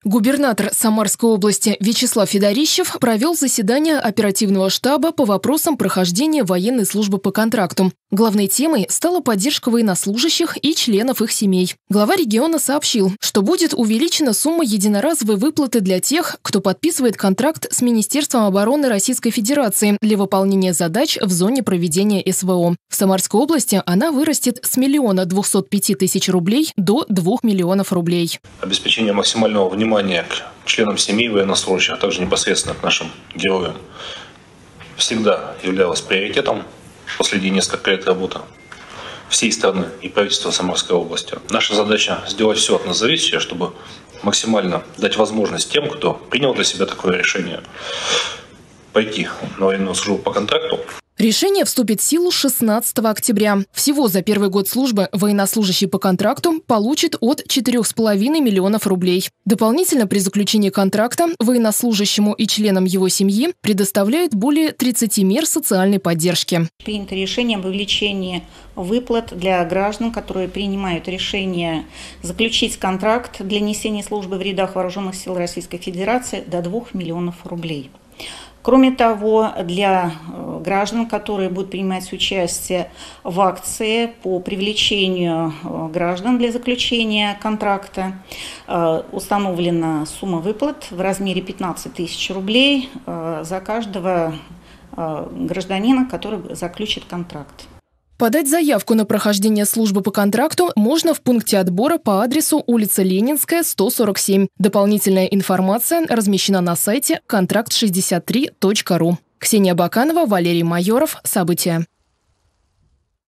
Губернатор Самарской области Вячеслав Федорищев провел заседание оперативного штаба по вопросам прохождения военной службы по контракту. Главной темой стала поддержка военнослужащих и членов их семей. Глава региона сообщил, что будет увеличена сумма единоразовой выплаты для тех, кто подписывает контракт с Министерством обороны Российской Федерации для выполнения задач в зоне проведения СВО. В Самарской области она вырастет с 1 205 000 рублей до 2 миллионов рублей. Обеспечение максимального внимания к членам семьи военнослужащих, а также непосредственно к нашим героям всегда являлось приоритетом последние несколько лет работы всей страны и правительства Самарской области. Наша задача сделать все от нас зависящее, чтобы максимально дать возможность тем, кто принял для себя такое решение, пойти на военную службу по контракту. Решение вступит в силу 16 октября. Всего за первый год службы военнослужащий по контракту получит от 4,5 миллионов рублей. Дополнительно при заключении контракта военнослужащему и членам его семьи предоставляют более 30 мер социальной поддержки. Принято решение об увеличении выплат для граждан, которые принимают решение заключить контракт для несения службы в рядах вооруженных сил Российской Федерации до 2 миллионов рублей. Кроме того, для граждан, которые будут принимать участие в акции по привлечению граждан для заключения контракта, установлена сумма выплат в размере 15 000 рублей за каждого гражданина, который заключит контракт. Подать заявку на прохождение службы по контракту можно в пункте отбора по адресу улица Ленинская, 147. Дополнительная информация размещена на сайте контракт63.ру. Ксения Баканова, Валерий Майоров. События.